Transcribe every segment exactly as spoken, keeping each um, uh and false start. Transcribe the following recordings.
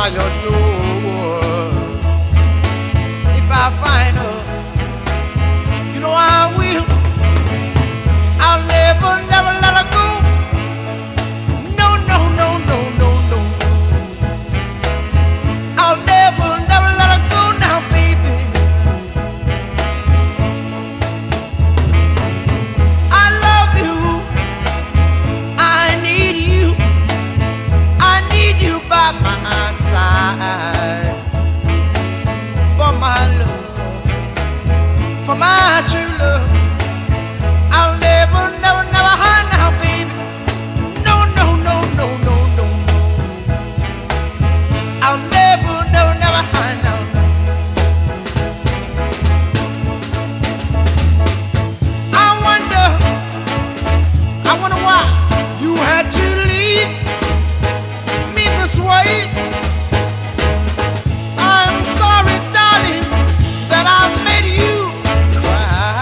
by your door. If I find her, you know I will. I'll never, never let her go. No, no, no, no, no, no. I'll never, never let her go now, baby. I love you. I need you. I need you by my side. For my love, for my true love. I'll never, never, never hide now, baby. No, no, no, no, no, no, no. I'll never, never, never hide now. I wonder, I wonder why you had to leave me this way. I'm sorry, darling, that I made you cry.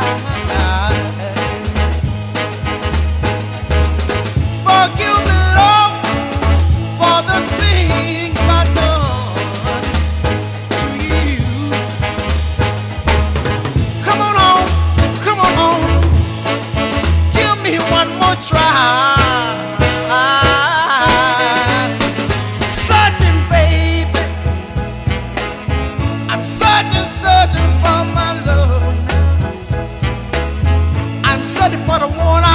Forgive me, Lord, for the things I've done to you. Come on home, come on home, give me one more try. Searching, baby, I'm searching, searching for my love now. I'm searching for the one I